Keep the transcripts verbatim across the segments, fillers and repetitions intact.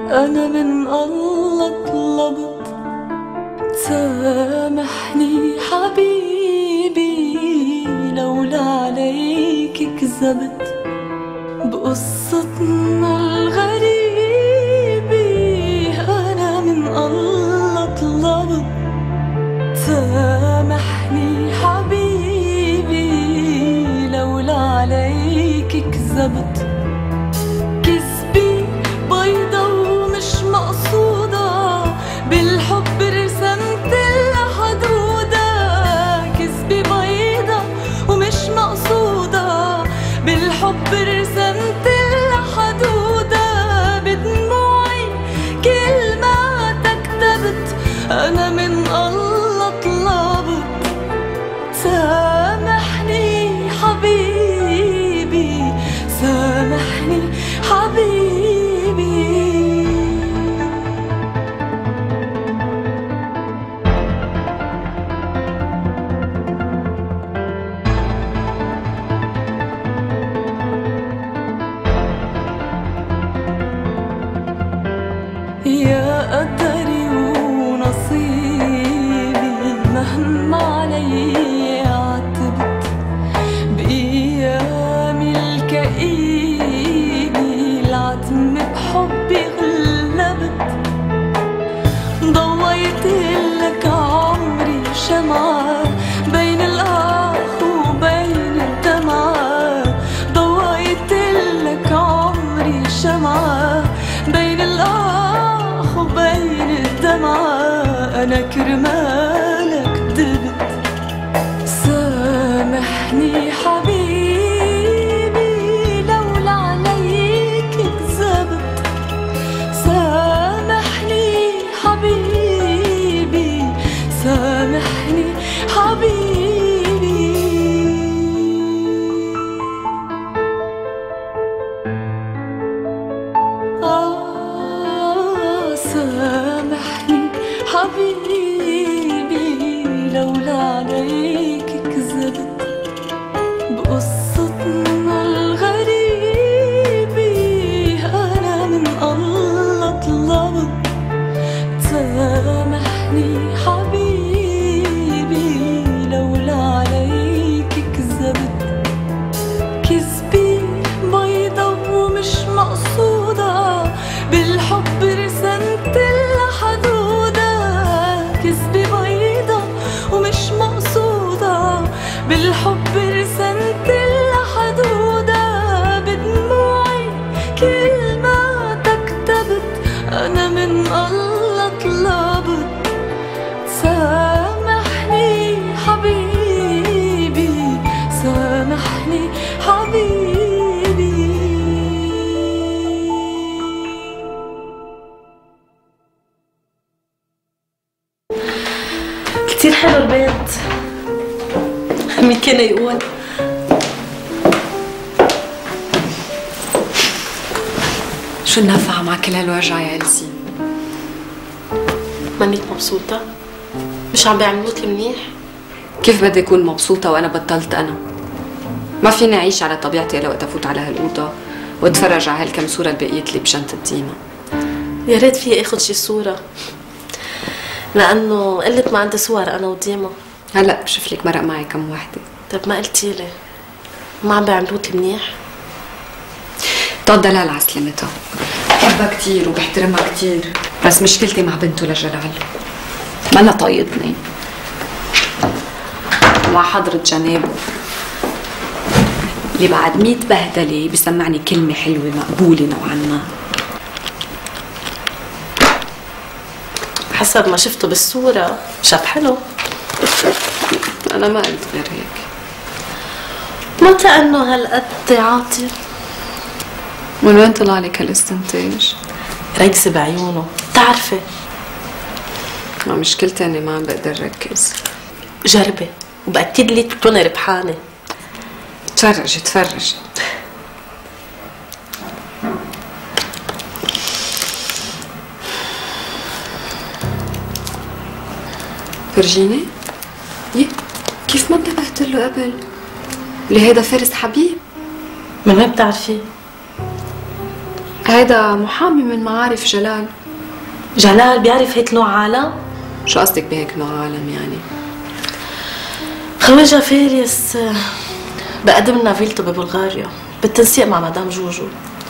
أنا من الله طلبت سامحني حبيبي، لولا عليك كذبت بقصتنا الغريبة. أنا من الله طلبت سامحني حبيبي، لولا عليك كذبت. كذبي بيضة ومش مقصودة، بالحب رسمت لها حدودة. كذبي بيضة ومش مقصودة، بالحب رسمت لها حدودة. بدموعي كلماتك كتبت، أنا من الله طلبت سامحني حبيبي، سامحني حبيبي. يا قدري ونصيبي، مهما علي عتبت بأيامي الكئيبة، العتم بحبي غلبت. ضويت لك عمري شمعة بين الآخ وبين الدمعة. ضويت لك عمري شمعة بين الآخ وبين الدمعة. أنا كرمالك دبت سامحني حبيبي، لولا عليك كذبت. سامحني حبيبي، سامحني حبيبي. آه سامحني حبيبي، لولا عليك كذبت بقصتنا الغريبة. أنا من الله طلبت سامحني حبيبي، لولا عليك كذبت. كذبي بيضة ومش مقصودة، بالحب رسمت لها حدودة. كذبي بيضة ومش مقصودة، بالحب رسمت لها حدودة. بدموعي كلماتك كتبت، أنا من الله طلبت سامحني حبيبي، سامحني حبيبي. كتير حلو البيت. مين كان يقول؟ شو النفع مع كل هالوجع يا إلسي؟ مانيك مبسوطة؟ مش عم بيعملوك منيح؟ كيف بدي أكون مبسوطة وأنا بطلت أنا؟ ما فيني أعيش على طبيعتي إلا وقت أفوت على هالأوضة وأتفرج على هالكم صورة اللي بقيت لي بشنطة دينا. يا ريت فيي آخذ شي صورة، لأنه قلت ما عندي صور أنا وديما. هلا بشوف لك مرق معي كم وحدة. طيب ما قلتي لي ما عم بيعملوك منيح؟ طال دلال على سلامتها، بحبها كتير وبحترمها كتير، بس مشكلتي مع بنته لجلال، مانا طايقتني مع حضرة جنابه اللي بعد ميت بهدلة بسمعني كلمة حلوة مقبولة نوعا ما. حسب ما شفته بالصورة شاب حلو. أنا ما قلت غير هيك. متى إنه هالقد عاطل؟ من وين طلع لك هالاستنتاج؟ ركزي بعيونه، بتعرفي. ما مشكلتي إني ما عم بقدر ركز. جربي وبأكد لك تكوني ربحانة. تفرجي تفرجي. فرجيني؟ يه كيف ما انتبهت له قبل؟ اللي هيدا فارس حبيب. من وين بتعرفي؟ هيدا محامي من معارف جلال. جلال بيعرف هيك نوع عالم؟ شو قصدك بهيك نوع عالم يعني؟ خواجة فارس بقدم لنا فيلته ببلغاريا بالتنسيق مع مدام جوجو،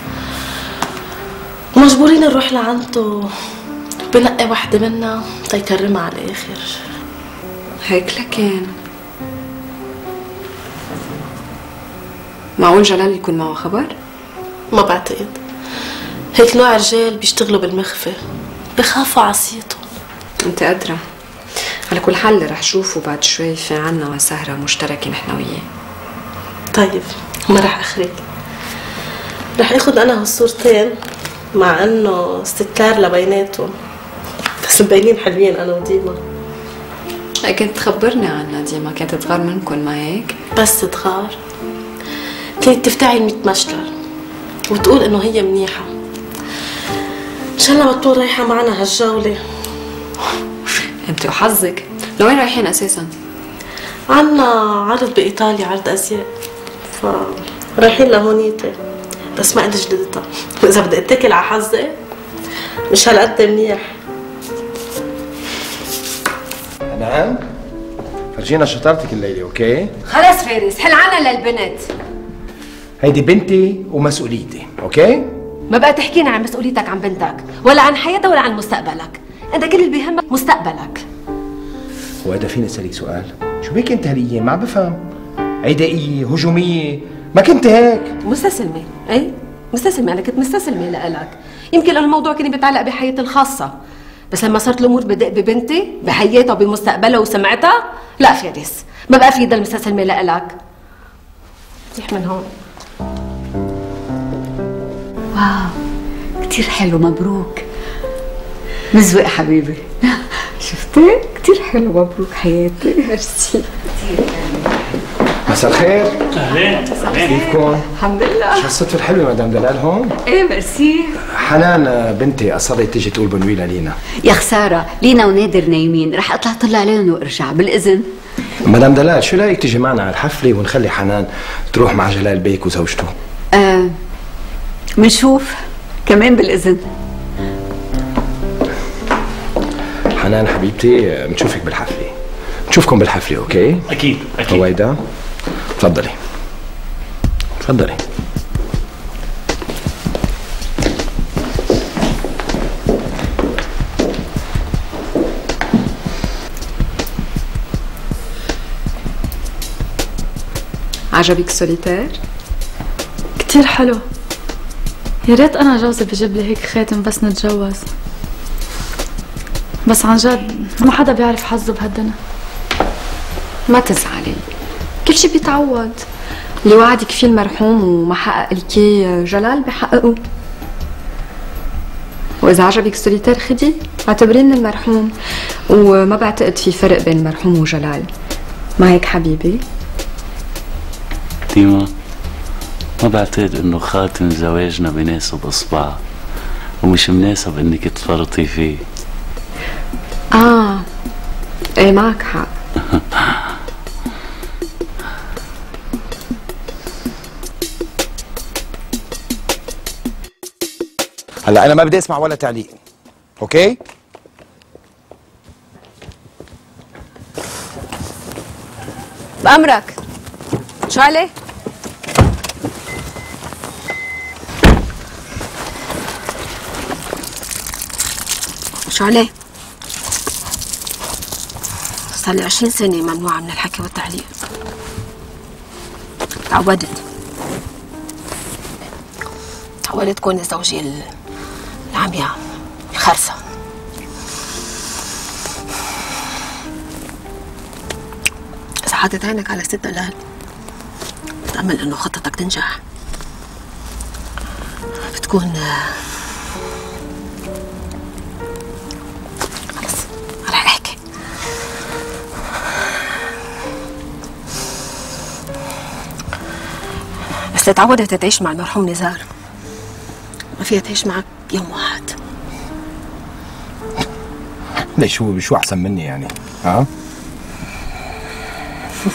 ومجبورين نروح لعنده، بنقي وحدة منا تيكرمها على الآخر. هيك لكن معقول جلال يكون معه خبر؟ ما بعتقد، هيك نوع رجال بيشتغلوا بالمخفى، بخافوا عصيتهم. انت قادرة. على كل حال رح شوفه بعد شوي، في عنا سهرة مشتركة نحن وياه. طيب ما رح اخرك، رح اخد انا هالصورتين مع انه استذكار لبيناتهم، بس مبينين حلوين انا وديما. كنت تخبرني عنها ديما، كانت تغار منكم ما هيك؟ بس تغار كانت تفتعل ميت مشلل وتقول انه هي منيحة. ان شاء الله ما تكون رايحة معنا هالجولة. انت وحظك. لوين رايحين اساسا؟ عنا عرض بايطاليا، عرض ازياء، ف رايحين لهونيتي، بس ما عندي جدتها، واذا بدي اتكل على حظي مش هالقد منيح. نعم، فرجينا شطارتك الليله. اوكي خلص فارس، حل عنا للبنت. هيدي بنتي ومسؤوليتي. اوكي ما بقى تحكينا عن مسؤوليتك عن بنتك، ولا عن حياتها ولا عن مستقبلك. انت كل اللي بيهمك مستقبلك. وهذا فيني اسالك سؤال؟ شو بك انت هالأيام؟ ما بفهم. عدائيه، هجوميه، ما كنت هيك. مستسلمه، اي مستسلمه. انا كنت مستسلمه لإلك، يمكن لأن الموضوع كان بيتعلق بحياتي الخاصه، بس لما صارت الامور بدق ببنتي، بحياتها وبمستقبلها وسمعتها، لا فارس، ما بقى في ضل مستسلمه لإلك. ريح من هون. واو كتير حلو، مبروك. مزوق حبيبي. شفتي؟ كتير حلو، مبروك حياتي. ميرسي. مساء الخير. اهلين. كيفكم؟ الحمد لله. شو الصدفة الحلوة مدام دلال هون؟ ايه ميرسي. حنان بنتي أصرت تيجي تقول بنويلة لينا. يا خسارة، لينا ونادر نايمين، رح اطلع طلع عليهم وارجع بالإذن. مدام دلال شو رأيك تيجي معنا على الحفلة ونخلي حنان تروح مع جلال بيك وزوجته؟ آه منشوف، كمان بالإذن. حنان حبيبتي بنشوفك بالحفلة، نشوفكم بالحفلة. اوكي؟ اكيد اكيد. رويدا تفضلي تفضلي. عجبك سوليتير؟ كتير حلو. يا ريت انا جوزي بجيب لي هيك خاتم بس نتجوز، بس عن جد ما حدا بيعرف حظه بهالدنيا. ما تزعلي، كل شي بيتعوض. اللي وعدك فيه المرحوم وما حقق لكي جلال بحققه. واذا عجبك سوليتير خدي، اعتبريه من المرحوم، وما بعتقد في فرق بين المرحوم وجلال. ما هيك حبيبي؟ ديما ما بعتقد انه خاتم زواجنا بيناسب اصبع، ومش مناسب انك تفرطي فيه. اه ايه معك حق. هلا انا ما بدي اسمع ولا تعليق. اوكي؟ بأمرك. شو عليه؟ شو عليه؟ صار لي عشرين سنة ممنوعة من الحكي والتعليق. تعودت. تعودت تكون زوجي العمياء الخرسة. إذا حاطط عينك على ست دلال بتأمل إنه خطتك تنجح. بتكون خلص ما رح أحكي. بس تعودت تعيش مع المرحوم نزار، ما فيها تعيش معك يوم واحد. ليش هو شو احسن مني يعني؟ ها؟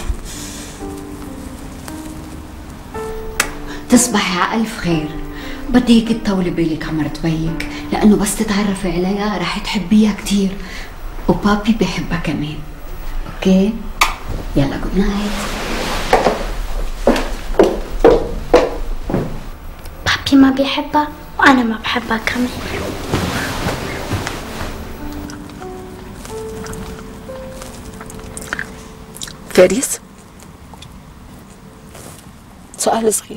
تصبحي على ألف خير. بدي هيك تطولي بالك على مرت بيك، لأنه بس تتعرفي عليها رح تحبيها كتير، وبابي بيحبها كمان. اوكي؟ يلا جود نايت. بابي ما بيحبها وأنا ما بحبها كمان. فارس، سؤال صغير.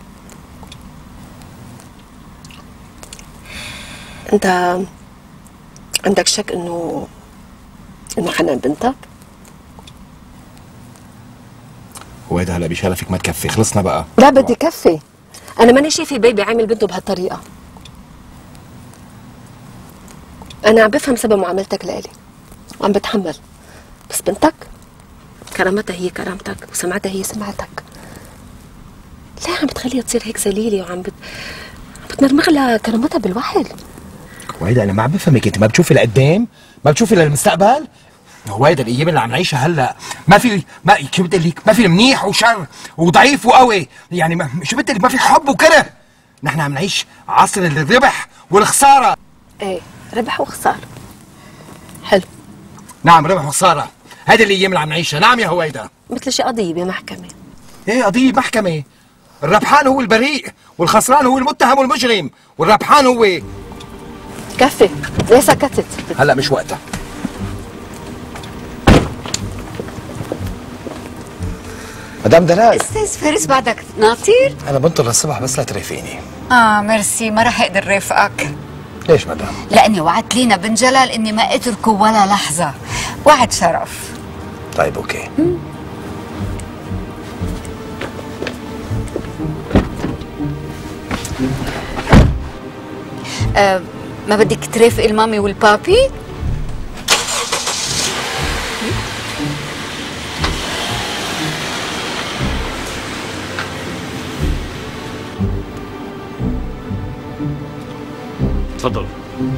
انت عندك شك انه انه حنان بنتك؟ هويدا هلا بشرفك ما تكفي، خلصنا بقى. لا بدي كفي. انا ماني شايفه بيبي عامل بنته بهالطريقه. انا عم بفهم سبب معاملتك لإلي وعم بتحمل، بس بنتك كرامتها هي كرامتك وسمعتها هي سمعتك. ليه عم بتخليها تصير هيك ذليله وعم بت... عم بتمرمغ لها كرامتها بالوحل؟ هويدا انا ما عم بفهمك، انت ما بتشوفي لقدام؟ ما بتشوفي للمستقبل؟ هويدا الايام اللي عم نعيشها هلا ما في ما شو بدي اقول لك، ما في منيح وشر وضعيف وقوي، يعني ما شو بدي اقول لك، ما في حب وكره. نحن عم نعيش عصر الربح والخساره. ايه ربح وخساره. حلو. نعم ربح وخساره، هذه الايام اللي عم نعيشها. نعم يا هويدا. مثل شي قضيه بمحكمه. ايه قضيه محكمه. الربحان هو البريء والخسران هو المتهم والمجرم، والربحان هو. كفي، ليه سكتت؟ هلا مش وقتها. مدام دلال. استاذ فارس بعدك ناطر؟ انا بنطر للصبح بس لا ترافقيني. اه ميرسي، ما رح اقدر رافقك. ليش مدام؟ لاني وعدت لينا بن جلال اني ما اتركه ولا لحظه، وعد شرف. طيب اوكي. آه ما بدك ترافقي المامي والبابي؟ تفضل.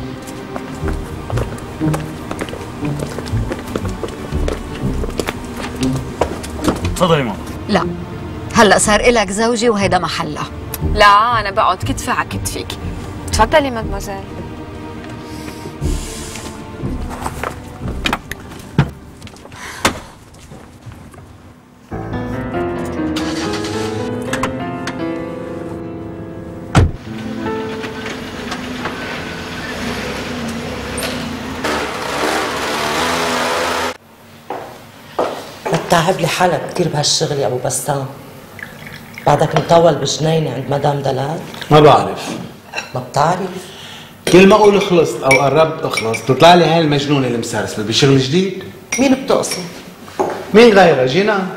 تفضلي ماما. لا هلا صار إلك زوجي وهيدا محلها. لا انا بقعد كتفي على كتفك. تفضلي مدموزيل. بتعب لي حالك كثير بهالشغل يا ابو بسام. بعدك مطول بجنينه عند مدام دلال؟ ما بعرف. ما بتعرف؟ كل ما اقول خلصت او قربت اخلص بتطلع لي هاي المجنونه المسرسله بشغل جديد. مين بتقصد؟ مين غيرها؟ جينان.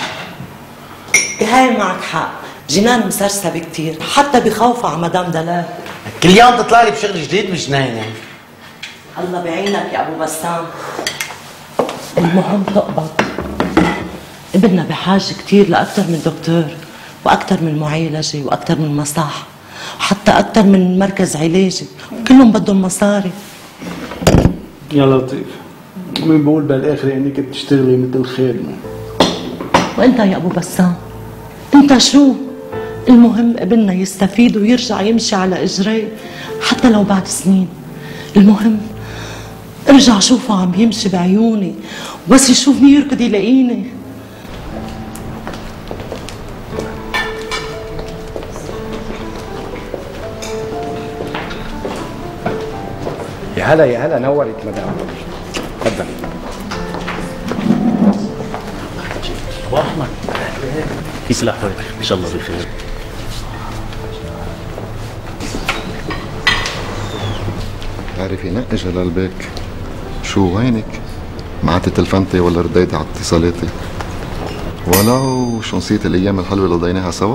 بهاي معك حق، جنان مسرسه كثير، حتى بخوفها على مدام دلال. كل يوم تطلع لي بشغل جديد بجنينه. الله بعينك يا ابو بسام. المهم تقبض. ابننا بحاجه كثير لاكثر من دكتور، واكثر من معالجه، واكثر من مصح، وحتى اكثر من مركز علاجي، كلهم بدهم مصاري. يا لطيف، مين بقول بالاخر انك بتشتغلي مثل خادمه؟ وانت يا ابو بسام، انت شو؟ المهم ابننا يستفيد ويرجع يمشي على اجريه حتى لو بعد سنين. المهم ارجع شوفه عم يمشي بعيوني، وبس يشوفني يركض يلاقيني. يا هلا يا هلا، نورت مدام. تفضلي. ابو احمد كيف الاحوال؟ ان شاء الله بخير. بتعرفي نقي جلال بيك، شو وينك؟ معتي تلفنتي ولا رديتي على اتصالاتي؟ ولو شو نسيت الايام الحلوه اللي قضيناها سوا؟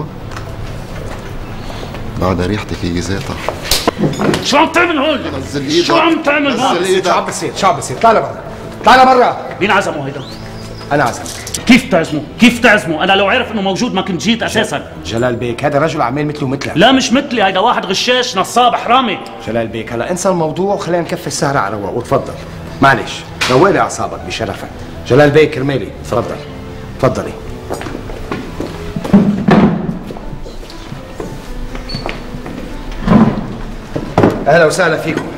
بعدها ريحتك هي ذاتها. شو عم تعمل هون؟ شو عم تعمل هون؟ شو عم بصير؟ شو عم بصير؟ طلع لبرا، طلع لبرا. مين عزمه هيدا؟ انا عزمت. كيف تعزمه؟ كيف تعزمه؟ انا لو عرف انه موجود ما كنت جيت اساسا. جلال بيك هذا رجل اعمال مثله ومثلك. لا مش مثلي، هيدا واحد غشاش نصاب حرامي. جلال بيك هلا انسى الموضوع وخلينا نكفي السهره على رواق، وتفضل. معلش روالي اعصابك بشرفك. جلال بيك كرمالي، تفضل. تفضلي. اهلا وسهلا فيكم.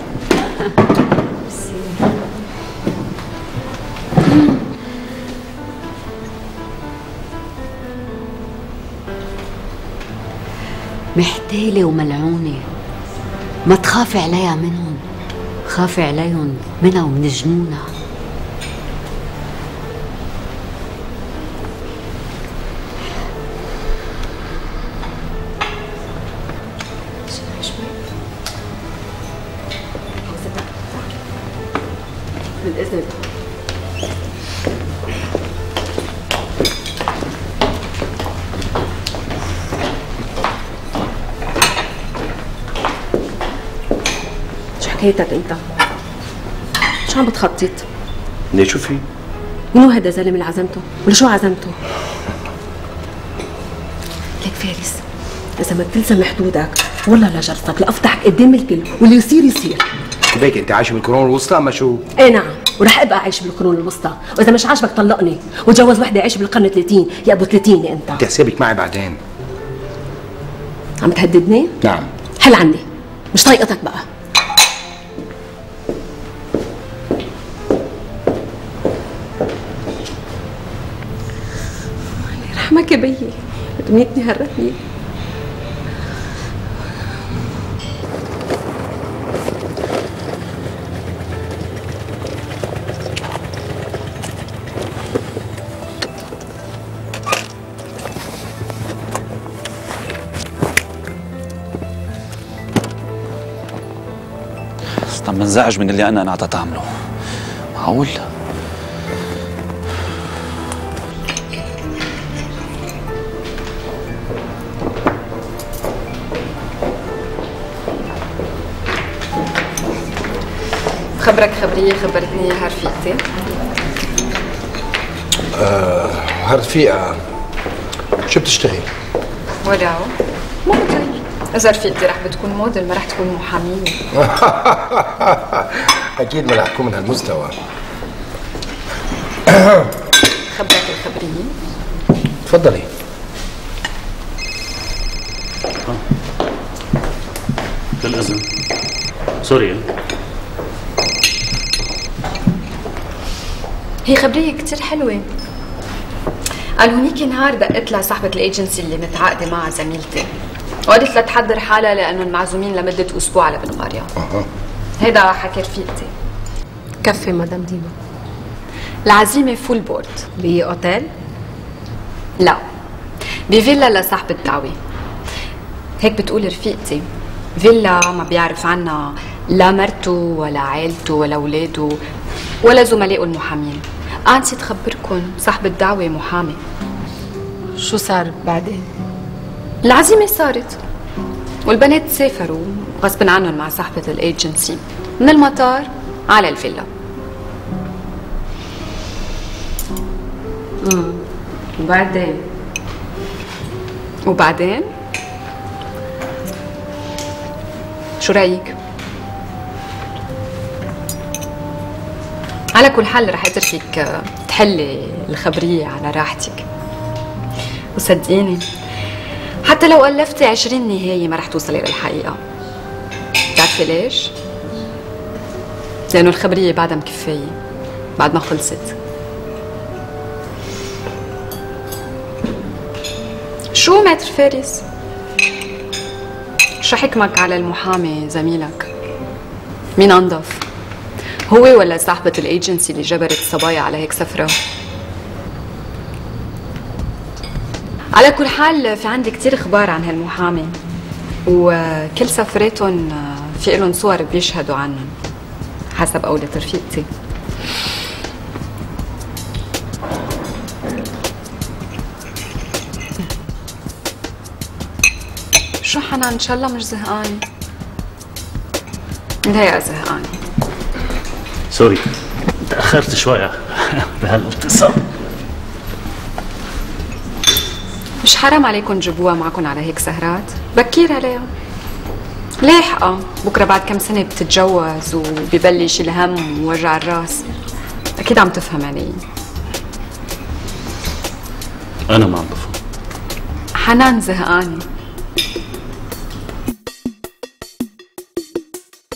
محتالة وملعونة، ما تخافي عليها منهم، خافي عليهم منها ومن جنونها. بالإذن. شو حكايتك انت؟ شو عم بتخطط؟ ليه شو في؟ منو هذا الزلمه اللي عزمته؟ ولا شو عزمته؟ لك فارس، إذا ما بتلزم حدودك والله لجرسك لأفضحك قدام الكل واللي يصير يصير. ليك انت عايشه بالقرون الوسطى اما شو؟ ايه نعم، ورح ابقى عايش بالقرون الوسطى، واذا مش عاجبك طلقني وتجوز وحده عايش بالقرن ثلاثين، يا ابو ثلاثين انت. انت حسابك معي بعدين. عم تهددني؟ نعم. حل عني، مش طايقتك بقى. الله يرحمك يا بيي، دنيتني هرتني. طب منزعج من اللي انا نعطت اعمله. معقول؟ خبرك خبريه خبرتني اياها رفيقتي. آه هالرفيقة شو بتشتغل؟ ولعوا موديل. إذا رفيقتي رح بتكون موديل ما رح تكون محامية. أكيد ما رح تكون من هالمستوى. خبرك الخبرية؟ تفضلي. بالإذن. سوري. هي خبرية كتير حلوة. قال هونيك نهار دقت لها صاحبة الايجنسي اللي متعاقدة معها زميلتي، وقالت لها تحضر حالها لأنهم معزومين لمدة أسبوع على بن ماريا. أها. هيدا حكي رفيقتي. كفي مدام ديما. العزيمة فول بورد. بأوتيل؟ لا، بفيلا لصاحب الدعوة. هيك بتقول رفيقتي، فيلا ما بيعرف عنها لا مرته ولا عائلته ولا اولاده ولا زملائه المحامين. آه نسيت خبركم، صاحب الدعوة محامي. شو صار بعدين؟ العزيمة صارت والبنات سافروا غصب عنهم مع صاحبة الايجنسي من المطار على الفيلا. امم وبعدين؟ وبعدين؟ شو رأيك؟ على كل حال رح اتركك تحلي الخبرية على راحتك، وصدقيني حتى لو ألفتي عشرين نهاية ما رح توصلي للحقيقة. بتعرفي ليش؟ لأنه الخبرية بعدها مكفاية بعد ما خلصت. شو ماتر فارس؟ شو حكمك على المحامي زميلك؟ مين أنظف؟ هو ولا صاحبة الايجنسي اللي جبرت الصبايا على هيك سفرة؟ على كل حال في عندي كتير اخبار عن هالمحامي، وكل سفراتهم في لهم صور بيشهدوا عنهم حسب قولة رفيقتي. شو حنان ان شاء الله مش زهقانة؟ لا زهقانة. سوري تأخرت شوية بهالاتصال. مش حرام عليكم تجيبوها معكم على هيك سهرات؟ بكير عليها. لاحقة بكرة بعد كم سنة بتتجوز وببلش الهم ووجع الراس. أكيد عم تفهم علي. أنا ما عم بفهم. حنان زهقانة.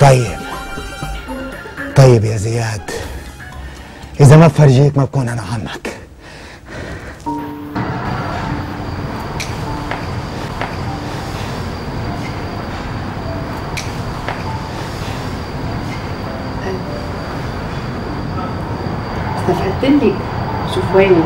طيب طيب يا زياد، إذا ما بفرجيك ما بكون أنا عمك. استفدت لك، شوف وينك.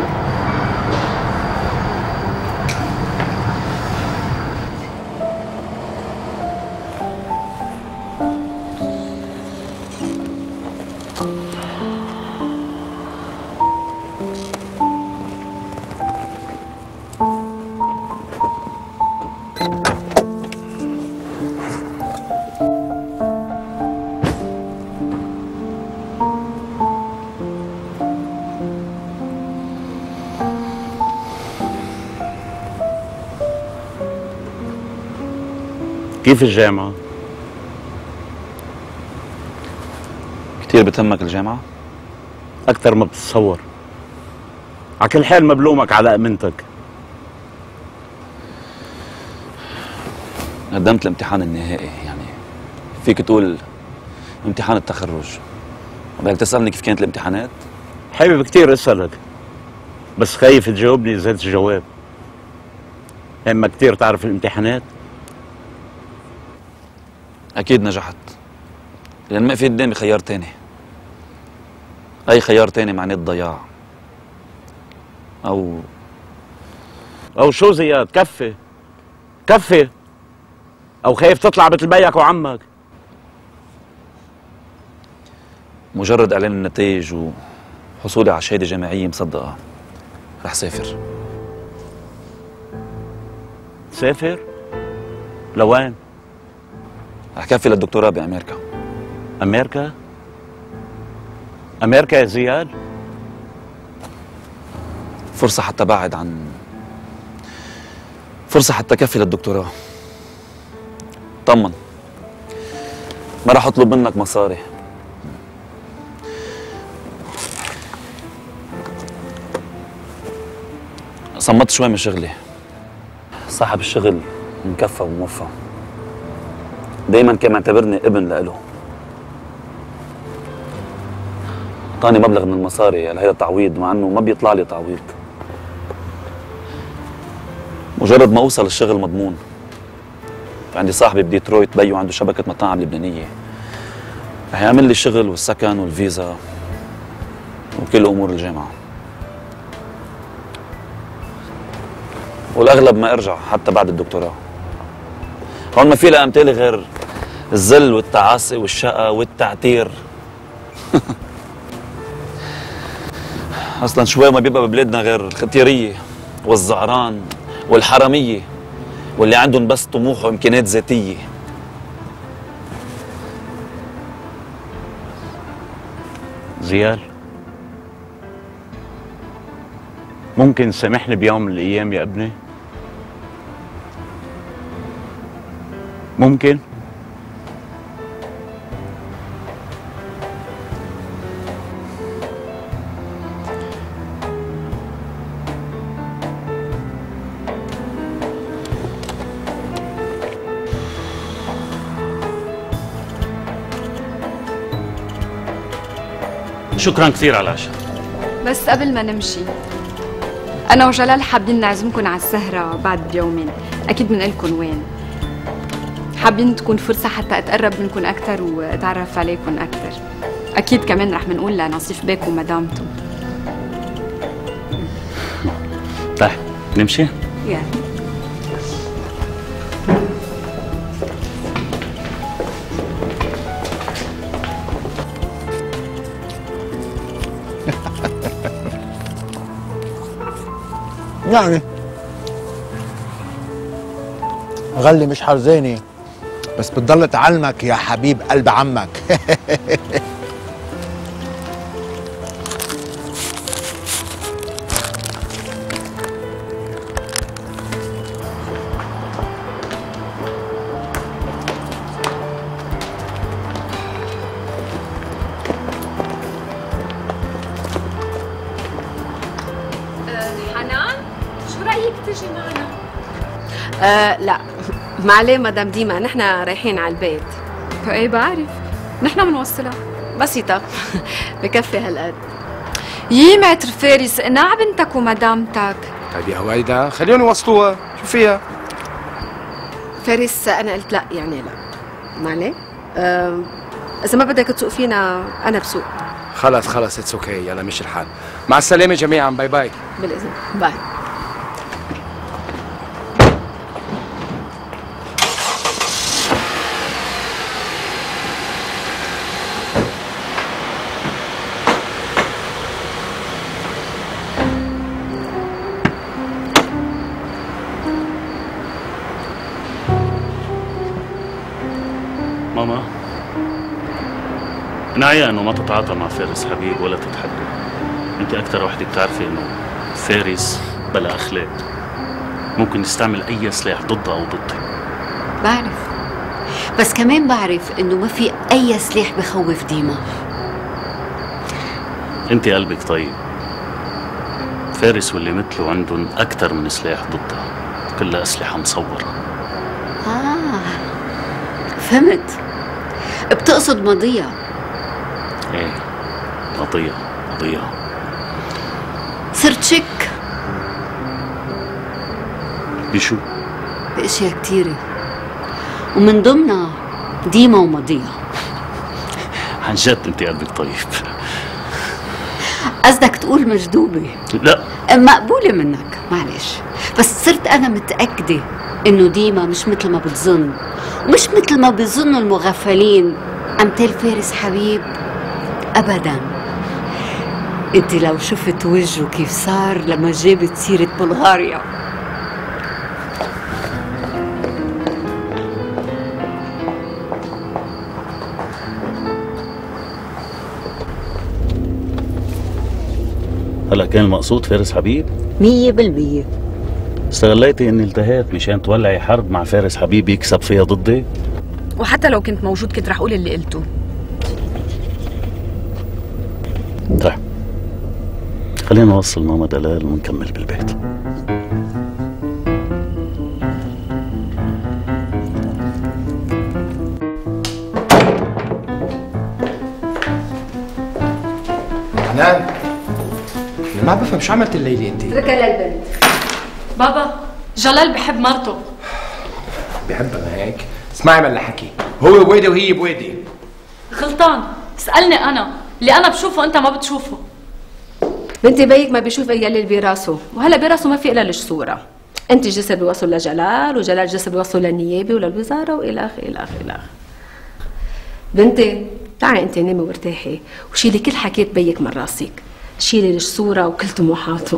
كيف الجامعة؟ كتير بتهمك الجامعة؟ أكثر ما بتتصور. على كل حال ما بلومك على أمنتك. قدمت الامتحان النهائي، يعني فيك تقول امتحان التخرج. بدك تسألني كيف كانت الامتحانات؟ حابب كتير أسألك، بس خايف تجاوبني زاد الجواب. أما كتير تعرف الامتحانات؟ أكيد نجحت، لأن ما في قدامي خيار تاني. أي خيار تاني معناه الضياع. أو أو شو زياد؟ كفي كفي. أو خايف تطلع مثل بيك وعمك؟ مجرد إعلان النتائج وحصولي على شهادة جامعية مصدقة رح سافر. سافر؟ لوين؟ رح كفي للدكتوراه بأمريكا. أمريكا؟ أمريكا يا زياد؟ فرصة حتى بعد عن فرصة حتى كفي للدكتوراه. طمن، ما رح أطلب منك مصاري. صمت شوي من شغلي. صاحب الشغل مكفى وموفى، دايما كان معتبرني ابن لإله. اعطاني مبلغ من المصاري لهيدا التعويض، مع انه ما بيطلع لي تعويض. مجرد ما اوصل الشغل مضمون. عندي صاحبي بديترويت بيو عنده شبكة مطاعم لبنانية، رح يعمل لي الشغل والسكن والفيزا وكل امور الجامعة. والاغلب ما ارجع حتى بعد الدكتوراه. هون ما في لا امثالي غير الذل والتعاسة والشقة والتعتير. اصلا شوي ما بيبقى ببلادنا غير الختيرية والزعران والحرامية واللي عندهم بس طموح وامكانيات ذاتية. زياد، ممكن تسامحني بيوم من الايام يا ابني؟ ممكن؟ شكرا كثير على العشاء. بس قبل ما نمشي، أنا وجلال حابين نعزمكم على السهرة بعد بيومين، أكيد بنقلكم وين. حابين تكون فرصة حتى أتقرب منكم أكثر وأتعرف عليكم أكثر. أكيد كمان رح منقول لنصيف بيك ومدامته. طيب نمشي؟ يلا. يعني غلي مش حرزاني، بس بتضل تعلمك يا حبيب قلب عمك. حنان، شو رأيك تجي معنا؟ آه لا، معليه مدام ديما، نحن رايحين على البيت. ايه بعرف، نحن بنوصلها. بسيطة بكفي هالقد. يي متر فارس، اقنع بنتك ومدامتك. طيب يا هويدا خليهم يوصلوها، شو فيها؟ فارس أنا قلت لا يعني لا. معلي؟ أه إذا ما بدك تسوق فينا أنا بسوق. خلص خلص اتس اوكي، يلا مشي الحال. مع السلامة جميعا، باي باي. بالإذن، باي. ماما نعيا انه ما تتعاطى مع فارس حبيب ولا تتحدى. انت اكثر وحده بتعرفي انه فارس بلا اخلاق، ممكن يستعمل اي سلاح ضده او ضدي. بعرف، بس كمان بعرف انه ما في اي سلاح بخوف ديما. انت قلبك طيب. فارس واللي مثله عندهم اكثر من سلاح ضدها، كلها اسلحه مصوره. اه فهمت، بتقصد ماضيها. ايه ماضيها ماضيها. صرت شك بشو؟ باشياء كثيره ومن ضمنها ديما وماضيها. عن جد انت قلبك طيب. قصدك تقول مجذوبه؟ لا مقبوله منك، معلش، بس صرت انا متاكده انه ديما مش مثل ما بتظن، ومش مثل ما بيظنوا المغفلين امثال فارس حبيب ابدا. انت لو شفت وجهه كيف صار لما جابت سيره بلغاريا. هلا كان المقصود فارس حبيب؟ مية بالمية. استغليتي اني التهيت مشان تولعي حرب مع فارس حبيب يكسب فيها ضدي؟ وحتى لو كنت موجود كنت رح اقول اللي قلته. طيب خلينا نوصل ماما دلال ونكمل بالبيت. حنان ما بفهم شو عملت الليله انت؟ اتركها للبنت. بابا جلال بحب مرته. بحبها ما هيك؟ اسمعي من حكي، هو بويدي وهي بويدي. غلطان، اسألني أنا، اللي أنا بشوفه أنت ما بتشوفه. بنتي بيك ما بيشوف الا اللي براسه، وهلا براسه ما في الا الصوره. انت جسد بيوصل لجلال، وجلال جسد بيوصل للنيابه وللوزاره والى اخره الى اخره الى اخره. بنتي تعي انت نامي وارتاحي، وشيلي كل حكيت بيك من راسك، شيلي الصوره وكل طموحاته.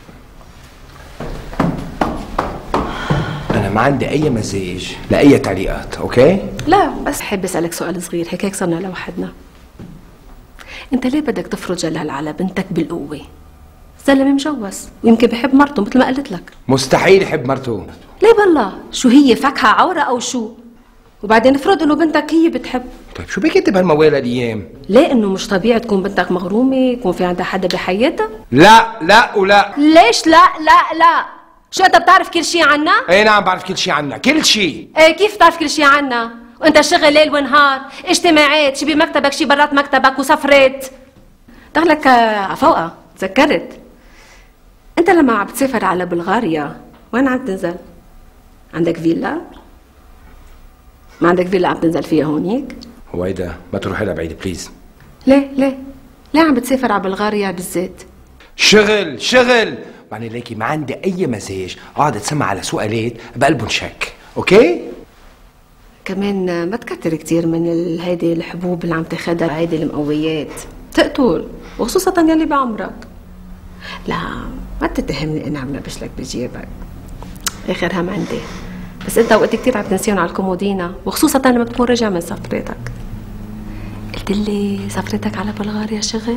انا ما عندي اي مزاج لاي تعليقات، اوكي؟ لا بس حابه اسالك سؤال صغير هيك هيك صرنا لوحدنا. انت ليه بدك تفرض جلال على بنتك بالقوه؟ زلمه مجوز ويمكن بحب مرته مثل ما قلت لك. مستحيل يحب مرته. ليه بالله؟ شو هي فاكهه عوره او شو؟ وبعدين افرض انه بنتك هي بتحب. طيب شو بك انت بهالموال الايام؟ ليه انه مش طبيعي تكون بنتك مغرومه، يكون في عندها حدا بحياتها؟ لا لا ولا. ليش لا لا لا؟ شو انت بتعرف كل شيء عنا؟ ايه نعم بعرف كل شيء عنا، كل شيء. ايه كيف بتعرف كل شيء عنا؟ وانت شغل ليل ونهار، اجتماعات، شي بمكتبك شي برات مكتبك وسفرات. دخلك عفوقة، تذكرت. انت لما عم بتسافر على بلغاريا وين عم تنزل؟ عندك فيلا؟ ما عندك فيلا عم تنزل فيها هونيك؟ هويدا ما تروحي لها بعيد بليز. ليه ليه؟ ليه عم بتسافر على بلغاريا بالذات؟ شغل شغل، يعني ليكي ما عندي اي مزاج اقعد اتسمع على سؤالات بقلبهم شك، اوكي؟ كمان ما تكتر كتير من هيدي الحبوب اللي عم تاخدها، هيدي المقويات تقتل، وخصوصا يلي بعمرك. لا ما تتهمني اني عم لبش لك بجيبك، اخر هم عندي. بس انت وقت كتير عم تنسيهم على الكومودينا، وخصوصا لما تكون راجع من سفرتك. قلت لي سفرتك على بلغاريا شغل؟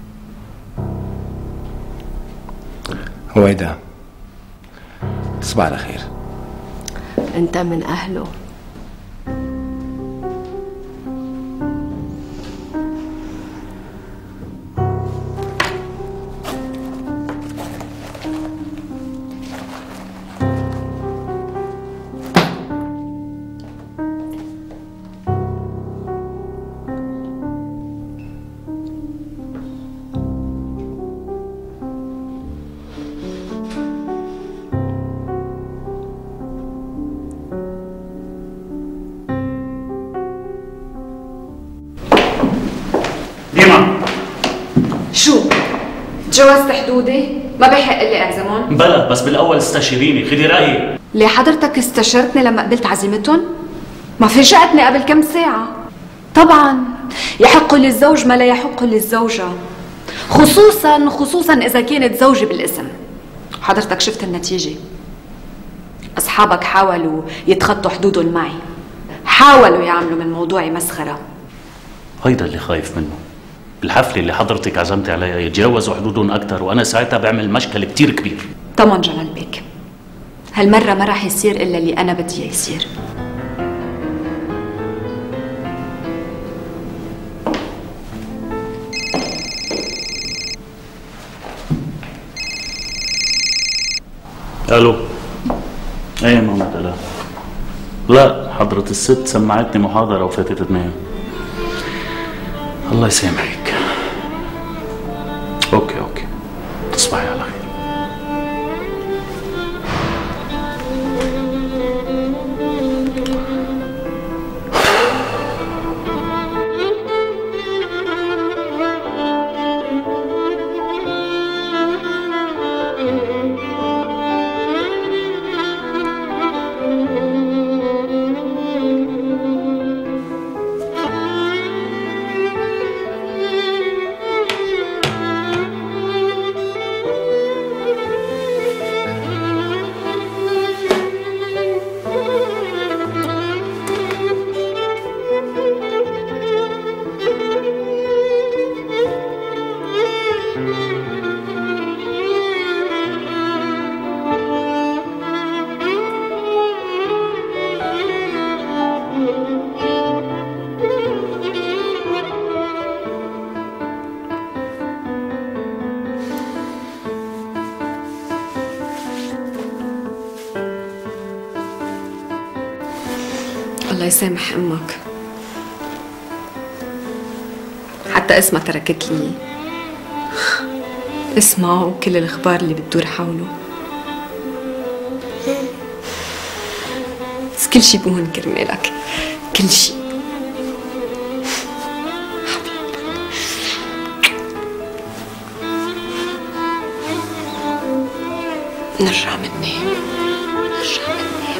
هويدا تصبح على خير. انت من اهله. تجاوزت حدودي؟ ما بيحق لي اعزمهم؟ بلا، بس بالاول استشيريني، خدي رايي. ليه حضرتك استشرتني لما قبلت عزيمتهم؟ ما فاجأتني قبل كم ساعة. طبعا يحق للزوج ما لا يحق للزوجة، خصوصا خصوصا إذا كانت زوجة بالاسم. حضرتك شفت النتيجة، أصحابك حاولوا يتخطوا حدودهم معي، حاولوا يعملوا من موضوعي مسخرة. هيدا اللي خايف منه، الحفلة اللي حضرتك عزمتي عليها يتجاوزوا حدودهم أكثر، وأنا ساعتها بعمل مشكل كتير كبير. طبعا جلال بيك، هالمرة ما راح يصير إلا اللي أنا بدي يصير. الو. ايه ماما الاء؟ لا حضرة الست سمعتني محاضرة وفاتت تنام. الله يسامحك. اوكي اوكي، تصبحي على خير. الله يسامح امك، حتى اسمها تركت لي اسمها وكل الاخبار اللي بتدور حوله، بس كل شي بهون كرمالك، كل شي. نرجع مني نرجع مني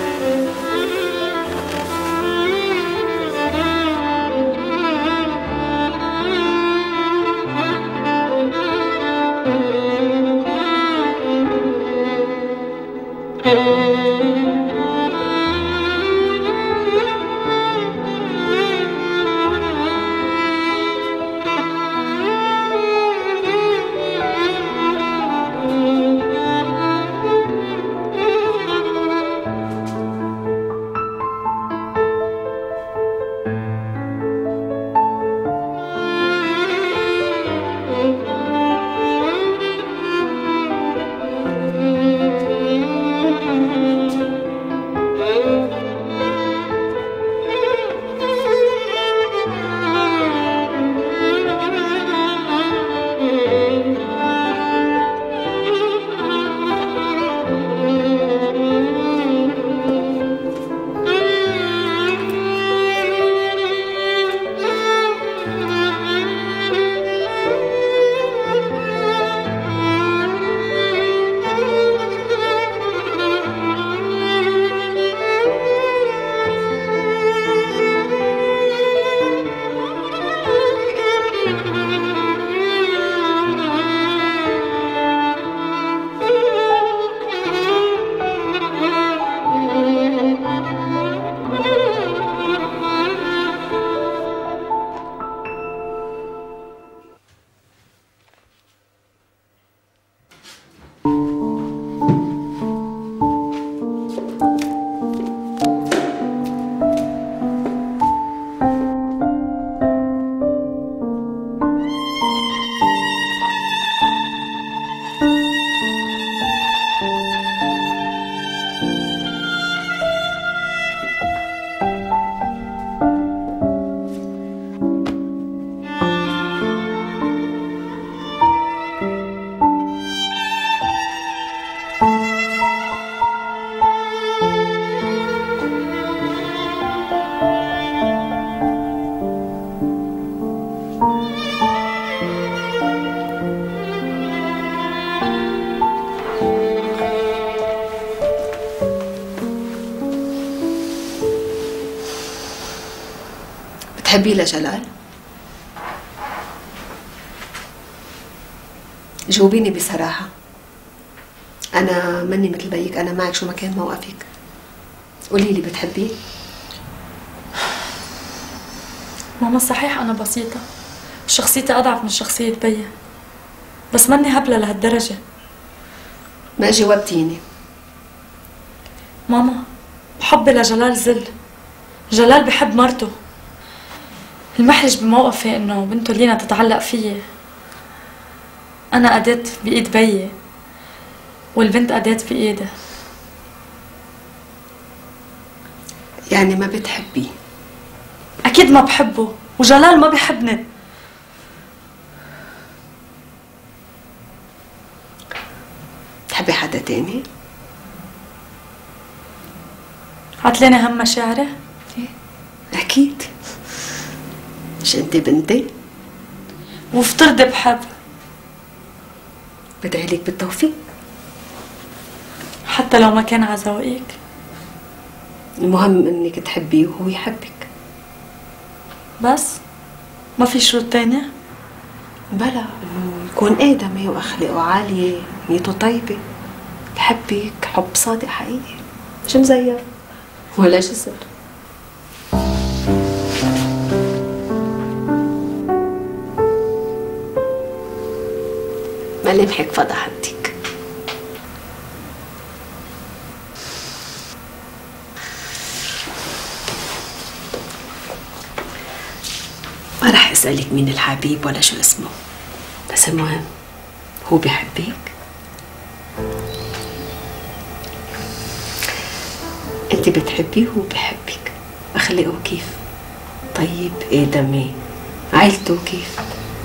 بتحبيه لجلال؟ جاوبيني بصراحة. أنا مني مثل بيك، أنا معك شو ما كان موقفك. قولي لي بتحبيه؟ ماما صحيح أنا بسيطة، شخصيتي أضعف من شخصية بيي، بس ماني هبلة لهالدرجة. ما جاوبتيني. ماما حبي لجلال زل، جلال بحب مرته. المحرج بموقفي إنه بنته لينا تتعلق فيي. أنا أداة بإيد بيي والبنت أداة بإيدي. يعني ما بتحبيه؟ أكيد ما بحبه، وجلال ما بيحبني. بتحبي حدا تاني؟ عتلاني هم مشاعري؟ أكيد، مش أنت بنتي؟ وافترضي بحب. بدعي لك بالتوفيق. حتى لو ما كان على ذوقك؟ المهم انك تحبيه وهو يحبك. بس؟ ما في شروط تانية؟ بلا، انه يكون آدمي واخلاقه عالية، نيته طيبة، بحبك حب صادق حقيقي، مش مزيف ولا جسر. ملامحك فضحتك. ما رح اسألك مين الحبيب ولا شو اسمه، بس المهم هو بيحبك. انت بتحبيه وهو بيحبك. اخلاقه كيف؟ طيب، آدمي، عيلته كيف؟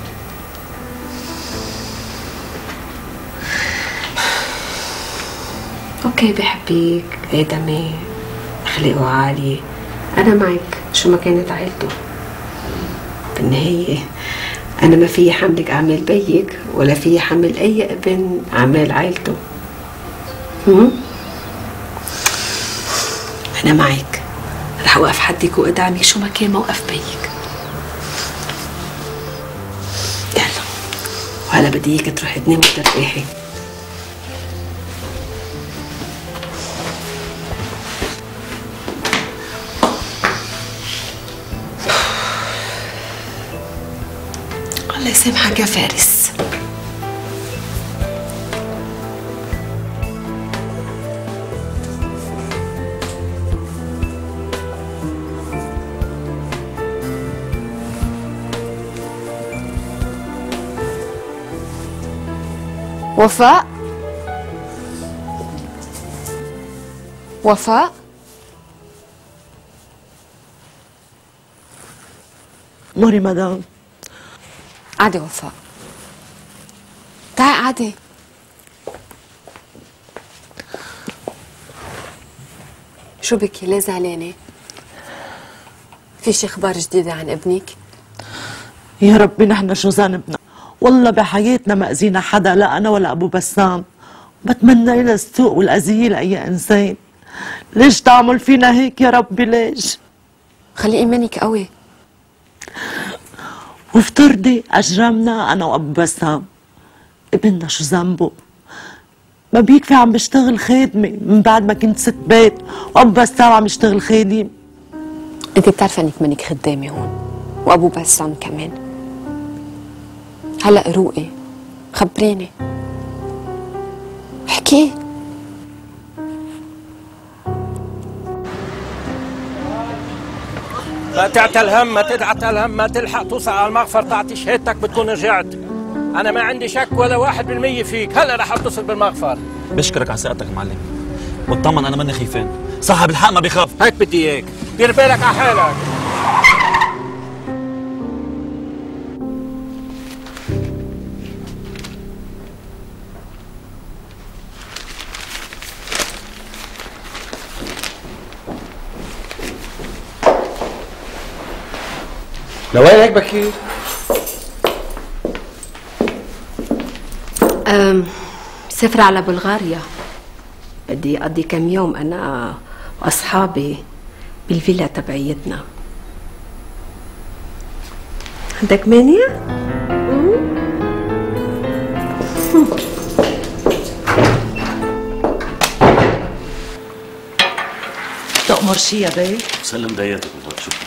اوكي، بحبك، آدمي، اخلاقه عالية، انا معك شو ما كانت عيلته. بالنهاية انا ما في حملك اعمال بيك ولا في حمل اي ابن اعمال عيلته. هم؟ انا معك، رح اوقف حدك وادعمك شو ما كان موقف بيك. يلا، وهلا بدي اياك تروحي تنامي وترتاحي. الله يسامحك يا فارس. وفاء؟ وفاء؟ موري مدام. قعدي وفاء، تعي قعدي. شو بكي؟ ليه زعلانة؟ في شي اخبار جديدة عن ابنك؟ يا ربي نحن شو ذنبنا؟ والله بحياتنا ما اذينا حدا، لا انا ولا ابو بسام. بتمنى لنا السوء والاذية لاي انسان. ليش تعمل فينا هيك يا ربي؟ ليش؟ خلي ايمانك قوي. وافترضي اجرمنا انا وابو بسام، ابننا شو ذنبه؟ ما بيكفي عم بشتغل خادمة من بعد ما كنت ست بيت، وابو بسام عم يشتغل خادم. انت بتعرفي انك منك خدامة هون، وابو بسام كمان. هلا روقي، خبريني، احكي. ما تعتل هم، ما تتعتل هم، ما تلحق توصل على المغفر تعطي شهادتك بتكون رجعت. أنا ما عندي شك ولا واحد بالمية فيك، هلا رح اتصل بالمغفر. بشكرك على ثقتك معلم، واطمن أنا ماني خيفان، صاحب الحق ما بيخاف. هيك بدي إياك، دير بالك على حالك. لوين هيك بكير؟ أم سافرة على بلغاريا، بدي أقضي كم يوم أنا وأصحابي بالفيلا تبعيتنا. عندك مانع؟ تأمر شي يا بي؟ سلم داياتك وبقى شوف.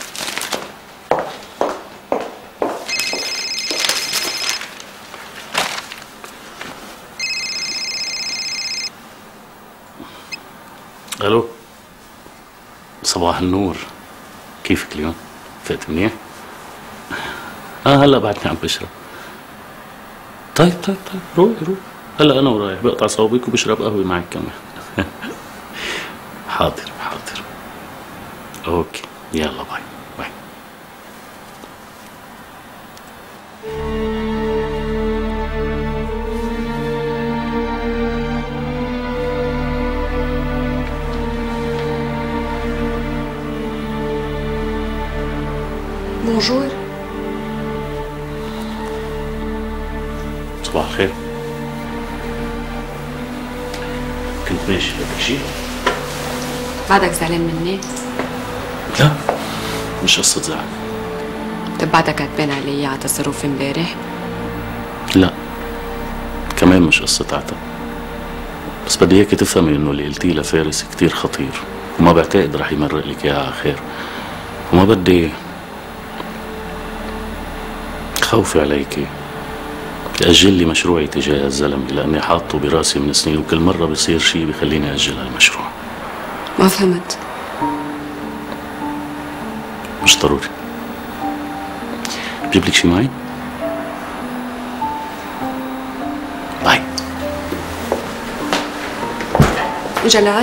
الو، صباح النور، كيفك اليوم؟ فقت منيح؟ اه هلا بعدني عم بشرب. طيب طيب طيب روحي روحي، هلا انا ورايح بقطع صوابيك وبشرب قهوه معك كمان. حاضر حاضر. اوكي يلا باي باي. بونجور. صباح الخير. كنت ماشي، بدك شيء؟ بعدك زعلان مني؟ لا مش قصة زعل. طب بعدك عتبان علي على تصرفي امبارح؟ لا كمان مش قصة عتب، بس بدي اياكي تفهمي انه اللي قلتيه لفارس كتير خطير، وما بعتقد رح يمرق لك اياها على خير، وما بدي خوفي عليكي تأجل لي مشروعي تجاه الزلمة لأني حاطه براسي من سنين، وكل مرة بصير شيء بخليني أجل هالمشروع. ما فهمت. مش ضروري. بجيب لك شيء معي؟ باي. جلال،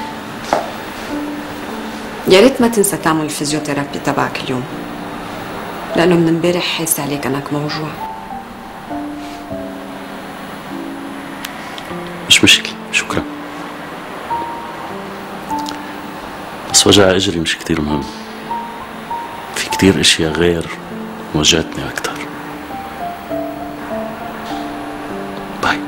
يا ريت ما تنسى تعمل الفيزيوثيرابي تبعك اليوم، لأنه من امبارح حاسة عليك أنك موجوع. مش مشكلة، شكرا. بس وجع اجري مش كتير مهم، في كتير اشياء غير وجعتني اكتر. باي.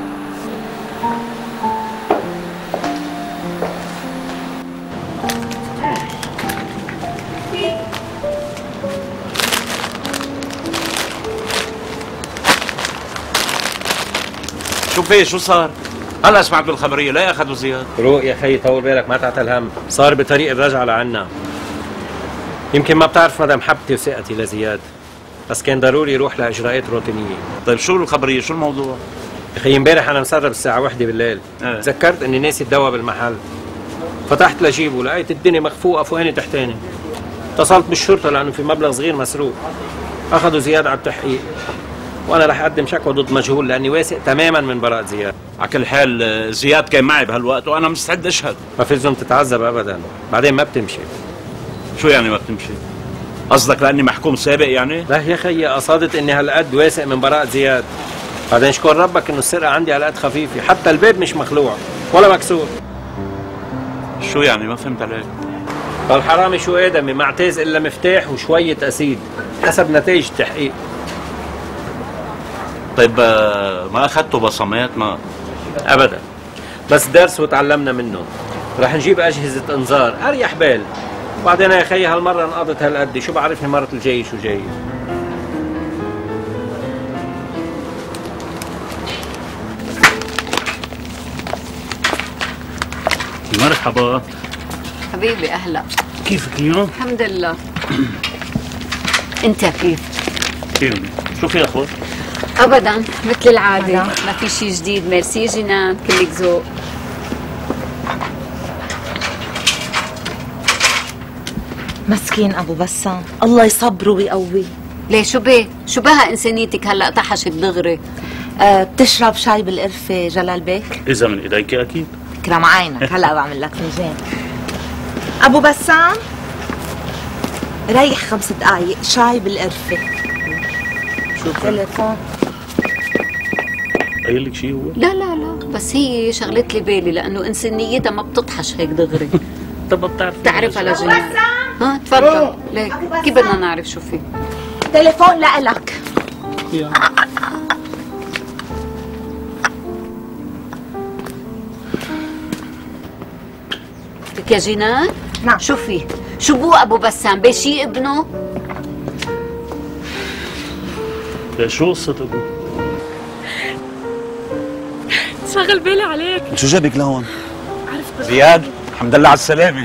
شو في شو صار؟ هلا سمعت بالخبريه، لا اخذوا زياد. روق يا خيي، طول بالك ما تعتل هم، صار بطريق الرجعه لعنا. يمكن ما بتعرف مدى محبتي وثقتي لزياد، بس كان ضروري يروح لاجراءات روتينيه. طيب شو الخبريه؟ شو الموضوع؟ يا خيي امبارح انا مسرب الساعه واحدة بالليل، أه. تذكرت اني ناسي الدواء بالمحل، فتحت لجيبه لقيت الدنيا مخفوقه فوقاني تحتاني. اتصلت بالشرطه لانه في مبلغ صغير مسروق، اخذوا زياد على التحقيق، وانا رح اقدم شكوى ضد مجهول لاني واثق تماما من براءة زياد. على كل حال زياد كان معي بهالوقت وانا مستعد اشهد. ما في لزوم تتعذب ابدا، بعدين ما بتمشي. شو يعني ما بتمشي؟ قصدك لاني محكوم سابق يعني؟ لا يا خيي، قصدت اني هالقد واثق من براءة زياد. بعدين شكر ربك انه السرقه عندي هالقد خفيفه، حتى الباب مش مخلوع ولا مكسور. شو يعني؟ ما فهمت عليك. فالحرامي شو ادمي ما اعتاز الا مفتاح وشويه اسيد حسب نتائج التحقيق. طيب ما اخذتوا بصمات؟ ما ابدا، بس درس وتعلمنا منه. رح نجيب اجهزه انذار اريح بال. وبعدين يا خيي هالمره انقضت هالقد، شو بعرفني المره الجايه شو جاي. مرحبا حبيبي، اهلا. كيفك اليوم؟ الحمد لله. انت كيف؟ كيف؟ شو في اخبار؟ ابدا مثل العاده، ما في شيء جديد. ميرسي جنان، كلك ذوق. مسكين ابو بسام، الله يصبره ويقويه. ليه شو بيه؟ شو بها انسانيتك هلا طحشت دغري؟ أه بتشرب شاي بالقرفه جلال بيك؟ اذا من ايديك اكيد. كرم عينك، هلا بعمل لك فنجان. ابو بسام ريح خمس دقايق، شاي بالقرفه. شو تليفون؟ قايل لك شيء هو؟ لا لا لا، بس هي شغلت لي بالي لانه انسانيتها ما بتطحش هيك دغري. طب بتعرف بتعرفها لجنان. ها تفضل. ليك كيف بدنا نعرف شو في؟ تليفون لإلك. لك يا جنان؟ نعم. شو في؟ شو بو ابو بسام بشي ابنه؟ شو قصتك؟ شغل بالي عليك. شو جابك لهون؟ عرفت زياد الحمد لله على السلامة.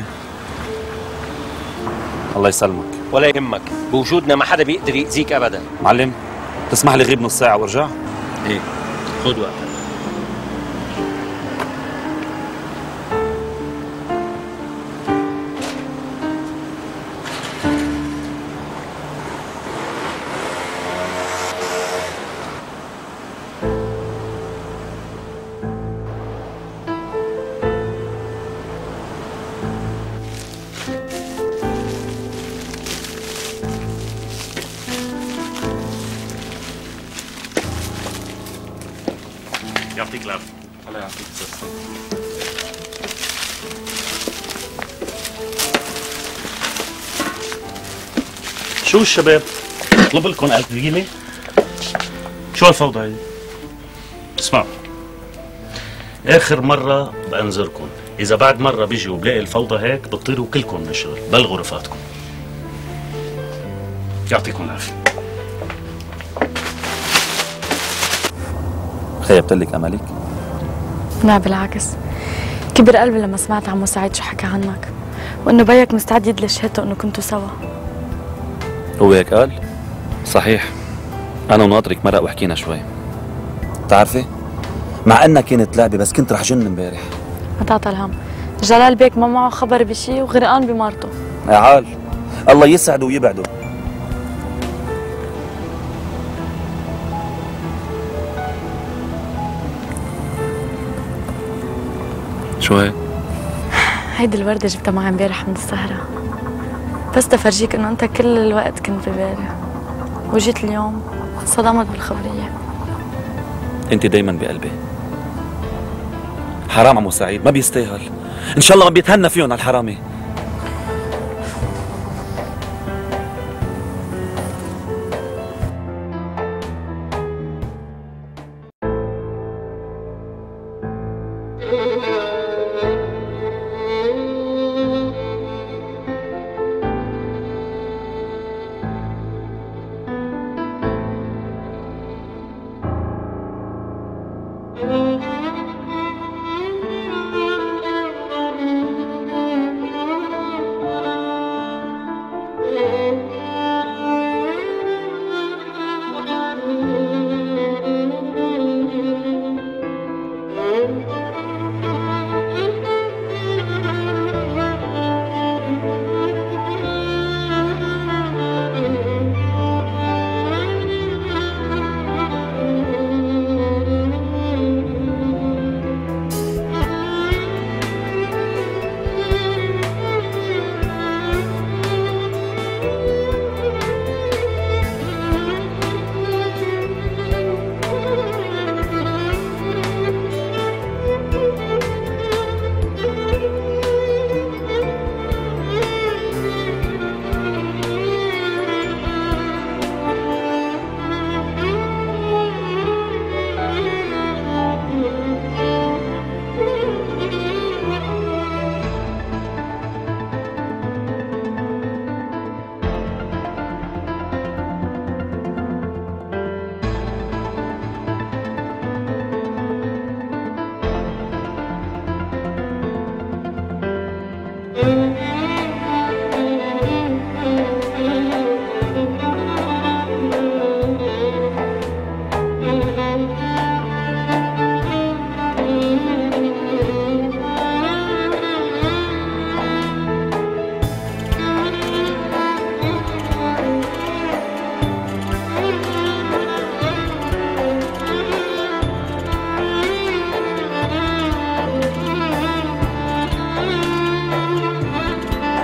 الله يسلمك. ولا يهمك، بوجودنا ما حدا بيقدر يأذيك أبدا. معلم تسمح لي غيب نص ساعة وارجع؟ ايه خذ وقتك. يعطيك العافية. الله يعافيك. شو الشباب؟ اطلب لكم ألف جنيه؟ شو هالفوضى هي؟ اسمعوا، آخر مرة بأنذركم، إذا بعد مرة بيجي وبلاقي الفوضى هيك بتطيروا كلكم من الشغل، بلغوا رفقاتكم. يعطيكم العافية. خيبت لك أملك؟ لا بالعكس، كبر قلبي لما سمعت عمو سعيد شو حكى عنك، وإنه بيك مستعد يدلي شهادته إنه كنتوا سوا. هو هيك قال؟ صحيح، أنا وناطرك مرق وحكينا شوي. بتعرفي؟ مع إنها كانت لعبة بس كنت رح جن امبارح. ما تعطى الهم، جلال بيك ما معه خبر بشي وغرقان بمرته. يا عال، الله يسعده ويبعده. شو هيك؟ هيدي الوردة جبتها معي امبارح من السهرة، بس تفرجيك انه انت كل الوقت كنت ببالي، وجيت اليوم صدمت بالخبرية. انت دايما بقلبي. حرام عمو سعيد، ما بيستاهل. ان شاء الله ما بيتهنى فيهم هالحرامي.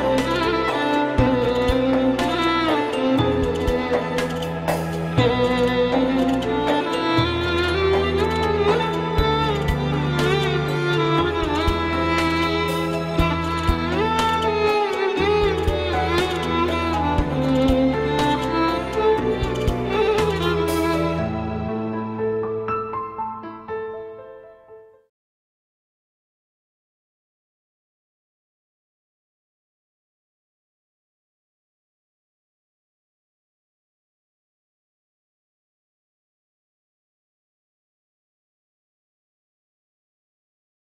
Thank you.